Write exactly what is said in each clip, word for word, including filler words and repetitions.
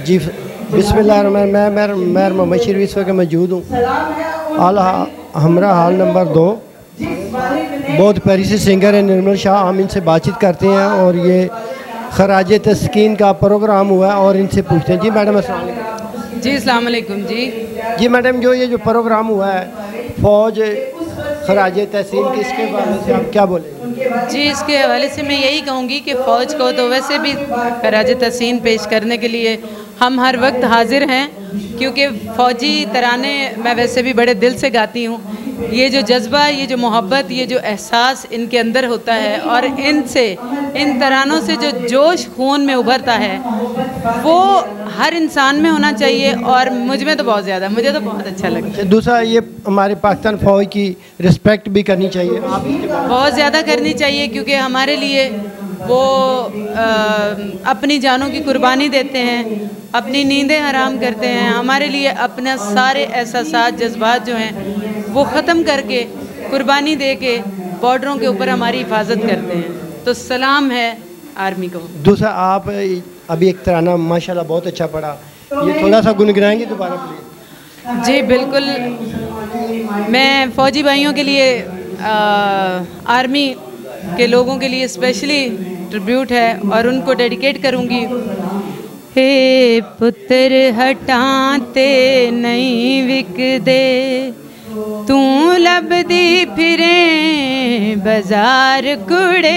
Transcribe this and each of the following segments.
जी बिस्मिल्लाह मैं मैं मैं मैं मोहम्मद शरीफ इस वक्त मौजूद हूँ आला हमरा हाल नंबर दो। बहुत प्यारी से सिंगर है निर्मल शाह। हम इनसे बातचीत करते हैं और ये खराज तस्कीन का प्रोग्राम हुआ है और इनसे पूछते हैं। जी मैडम अस्सलाम वालेकुम। जी अस्सलाम वालेकुम जी। जी मैडम जो ये जो प्रोग्राम हुआ है फ़ौज खराज तहसीन की, इसके बारे में आप क्या बोलेंगे? जी इसके हवाले से मैं यही कहूँगी कि फ़ौज को तो वैसे भी खराज तहसीन पेश करने के लिए हम हर वक्त हाजिर हैं, क्योंकि फ़ौजी तराने मैं वैसे भी बड़े दिल से गाती हूँ। ये जो जज्बा, ये जो मोहब्बत, ये जो एहसास इनके अंदर होता है और इनसे इन तरानों से जो जोश खून में उभरता है वो हर इंसान में होना चाहिए और मुझ में तो बहुत ज़्यादा, मुझे तो बहुत अच्छा लगता है। दूसरा ये हमारे पाकिस्तान फ़ौज की रिस्पेक्ट भी करनी चाहिए, आप बहुत ज़्यादा करनी चाहिए, क्योंकि हमारे लिए वो आ, अपनी जानों की कुर्बानी देते हैं, अपनी नींदें हराम करते हैं, हमारे लिए अपना सारे एहसासात जज्बात जो हैं वो ख़त्म करके कुर्बानी दे के बॉर्डरों के ऊपर हमारी हिफाजत करते हैं। तो सलाम है आर्मी को। दूसरा आप अभी एक तराना माशाल्लाह बहुत अच्छा पढ़ा, ये थोड़ा सा गुनगुनाएंगे दोबारा प्लीज़? जी बिल्कुल, मैं फ़ौजी भाइयों के लिए आ, आर्मी के लोगों के लिए स्पेशली ट्रिब्यूट है और उनको डेडिकेट करूँगी। हे पुत्र हटाते नहीं विक दे, तू लभदी फिरे बाजार कुड़े,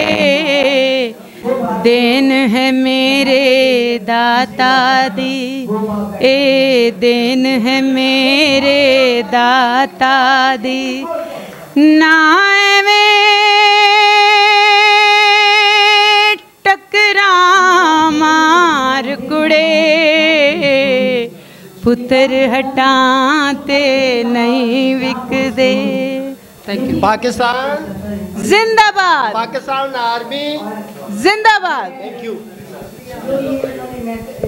देन है मेरे दाता दी, ए देन है मेरे दाता दी, ना में टकरा मार कुड़े, पुत्र हटाते नहीं विक दे। Thank you. पाकिस्तान जिंदाबाद, पाकिस्तान आर्मी जिंदाबाद। Thank you.